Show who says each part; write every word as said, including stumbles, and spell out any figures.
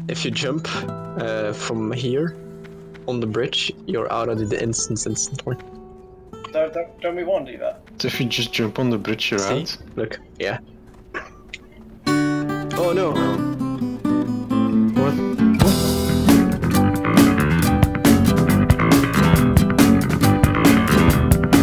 Speaker 1: if you jump uh, from here on the bridge, you're out of the instance instantly.
Speaker 2: Don't, don't, don't we want to do that?
Speaker 3: So if you just jump on the bridge, you're
Speaker 1: See?
Speaker 3: out?
Speaker 1: Look, yeah. Oh no!
Speaker 3: What?